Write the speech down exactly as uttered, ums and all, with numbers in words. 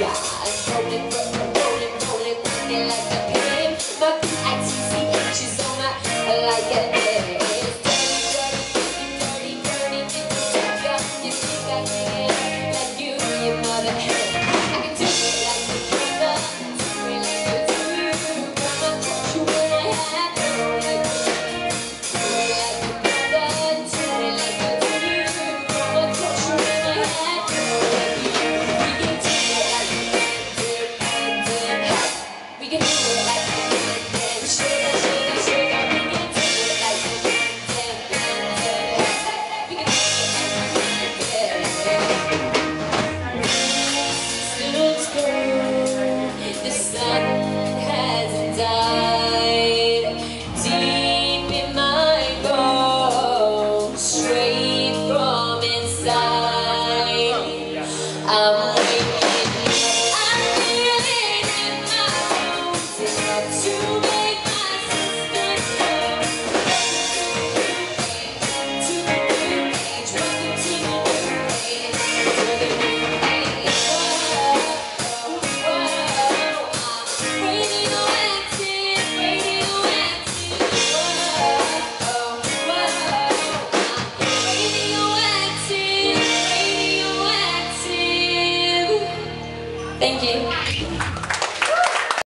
rolling, rolling, rolling, rolling, working like a pimp. My I T C H is on my like an egg. Dirty, dirty, dirty, dirty, dirty, you think I can like you, your mother. I can do it like the brother, do it like you do. Gonna touch you when I have no like you. Do it like the brother, do it like you do. Gonna touch you when I have no like you. We can do it like we can do it. We can do it like we can do it. Sugar, sugar, sugar. We can do it like we can do it. We can do it like we can do it. The sun hasn't died deep in my bones, straight from inside. I'm